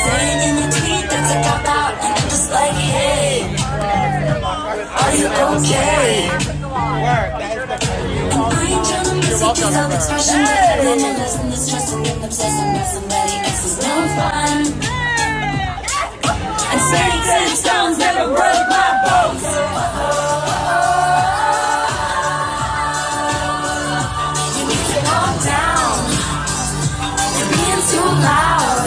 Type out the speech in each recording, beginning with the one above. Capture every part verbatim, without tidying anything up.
saying in your tweet that's a cop out. And I'm just like, hey, are you okay? And I ain't trying to miss it, cause I'm expression. But having a lesson that's stress and getting obsessed and that somebody else is no fun. And sticks and stones never broke my bones. You need to calm down. You're being too loud.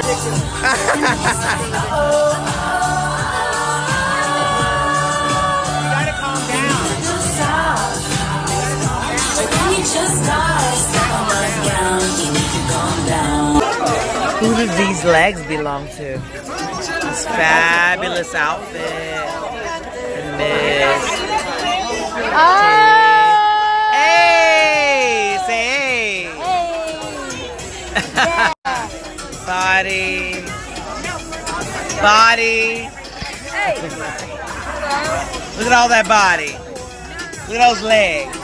Who do these legs belong to? This fabulous outfit. And this. Oh! Hey! Say hey! Hey! Yeah. Body. Body. Hey! Look at all that body. Look at those legs.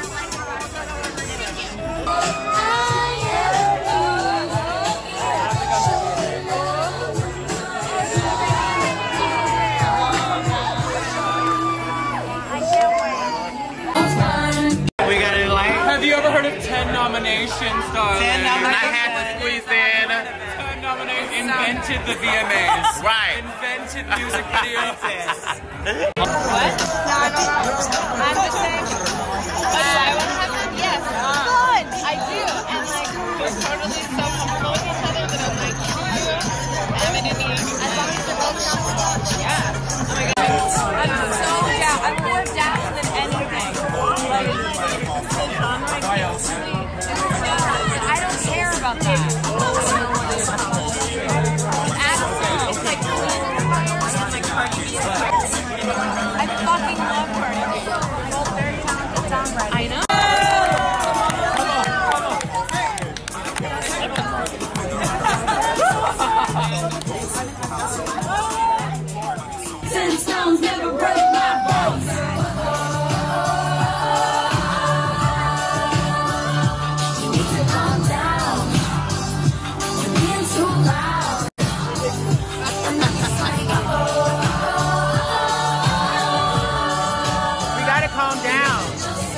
Have you ever heard of ten nominations, darling? ten nominations. I had to squeeze in. ten nominations. Invented the V M As. Right. Invented music videos. What? No, I don't know. I'm just saying. Uh, I want to have them? Yes. Good. I do. And like, we're totally so comfortable with each other that I'm like, and I'm gonna be, as long as they're both down for that. Yeah. Oh my God. I'm so down. I'm more down than anything. Like, I don't care about that. It's like Queen Inspired and like Cardi B Inspired. I fucking love Cardi B. They're both very talented songwriters. I know. Ten stones never break my bones. We gotta calm down.